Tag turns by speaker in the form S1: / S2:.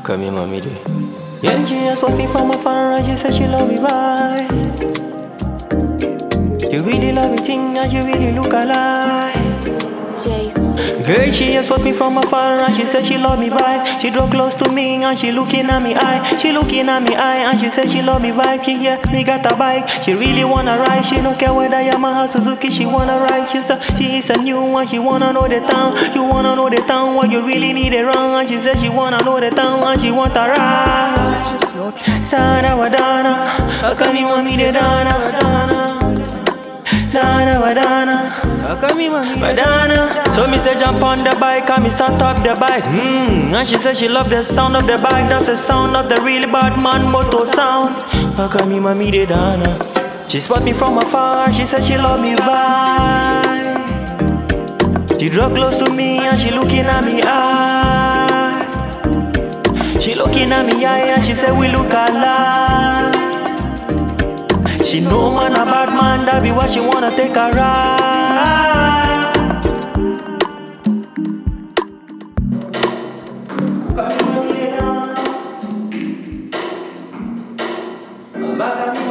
S1: come here, mommy, do. Yeah, she just put me from afar and she said she love me right. You really love me thing and you really look alike. Girl, she just put me from afar and she said she love me vibe. She draw close to me and she looking at me eye. She looking at me eye and she said she love me vibe. She hear me got a bike, she really wanna ride. She don't care whether Yamaha, Suzuki, she wanna ride. She said she is a new one, she wanna know the town. You wanna know the town, what you really need it wrong. And she said she wanna know the town and she want a ride. Dana Wadana, come here, mommy, the Dana Wadana. Dana Wadana, come here, mommy, Wadana. So me say jump on the bike and me start up the bike. And she said she love the sound of the bike. That's the sound of the really bad man motor sound. Come here, mommy, the Dana. She spot me from afar, she said she love me vibe. She draw close to me and she looking at me eye. She looking at me eye and she said we look alike. She know man a bad man, that be why she wanna take a ride. Back